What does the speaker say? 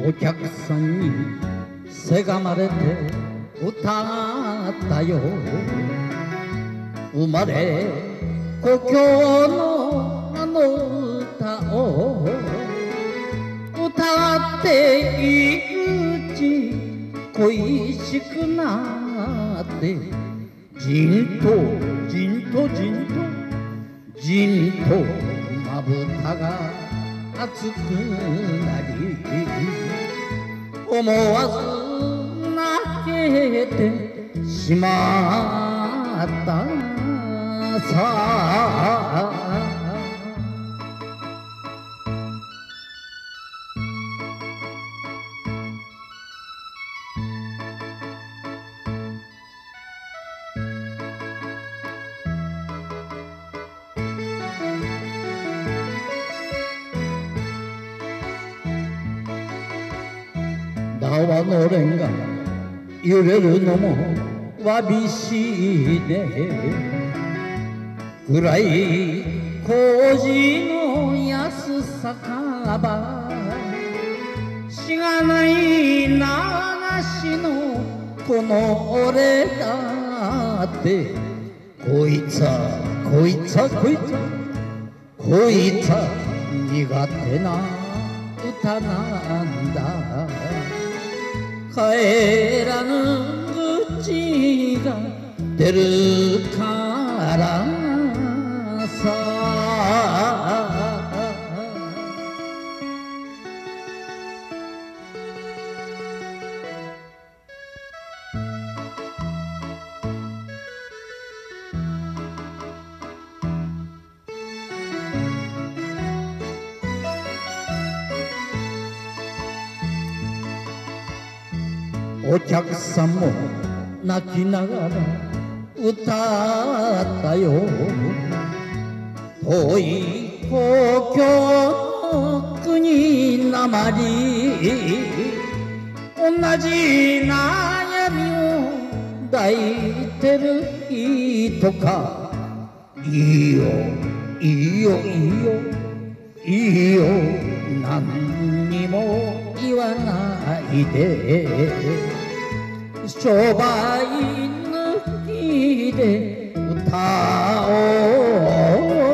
お客さんにせがまれて歌ったよ。生まれ故郷のあの歌を歌っていくうち恋しくなってじんとじんとじんとじんとまぶたが熱くなり思わず泣けてしまったさ。縄のれんが揺れるのもわびしいね。暗い麹の安さかばしがない流しのこの俺だってこいつはこいつはこいつはこいつは苦手な歌なんだ。帰らぬ口が出るからさ。お客さんも泣きながら歌ったよ。遠い故郷の国なまり同じ悩みを抱いてる人か。いいよいいよいいよいいよ何にも言わないで商売抜きで歌おう